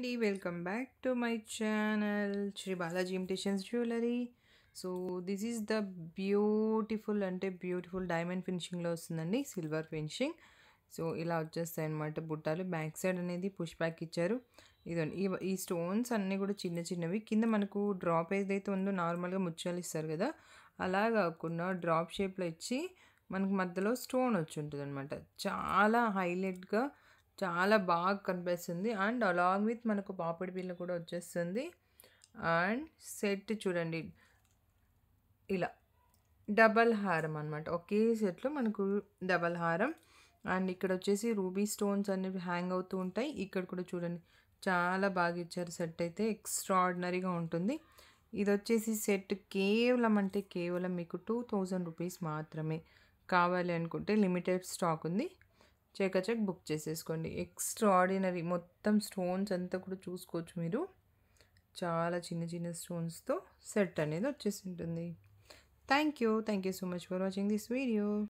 అండి welcome back to my channel Shri Balaji imitations jewellery. So this is the beautiful diamond ఫినిషింగ్లో వస్తుందండి, silver finishing. సో ఇలా వచ్చేస్తాయి అన్నమాట బుట్టాలు. బ్యాక్ సైడ్ అనేది పుష్ బ్యాక్ ఇచ్చారు. ఇదండి ఈ స్టోన్స్ అన్నీ కూడా చిన్న చిన్నవి. కింద మనకు డ్రాప్ ఏదైతే ఉందో నార్మల్గా ముత్యాలు ఇస్తారు కదా, అలా కాకుండా డ్రాప్ షేప్లో ఇచ్చి మనకు మధ్యలో స్టోన్ వచ్చి ఉంటుంది అనమాట. చాలా హైలైట్గా చాలా బాగా కనిపిస్తుంది. అండ్ అలాంగ్ విత్ మనకు పాపిడి బిళ్ళ కూడా వచ్చేస్తుంది. అండ్ సెట్ చూడండి, ఇలా డబల్ హారం అనమాట. ఒకే సెట్లో మనకు డబల్ హారం. అండ్ ఇక్కడ వచ్చేసి రూబీ స్టోన్స్ అనేవి హ్యాంగ్ అవుతూ ఉంటాయి. ఇక్కడ కూడా చూడండి, చాలా బాగా ఇచ్చారు. సెట్ అయితే ఎక్స్ట్రాడినరీగా ఉంటుంది. ఇది వచ్చేసి సెట్ కేవలం మీకు 2000 రూపీస్ మాత్రమే. కావాలి అనుకుంటే లిమిటెడ్ స్టాక్ ఉంది, చెక్ బుక్ చేసేసుకోండి. ఎక్స్ట్రాడినరీ మొత్తం స్టోన్స్ అంతా కూడా చూసుకోవచ్చు మీరు. చాలా చిన్న చిన్న స్టోన్స్తో సెట్ అనేది వచ్చేసి ఉంటుంది. Thank you so much for watching this video.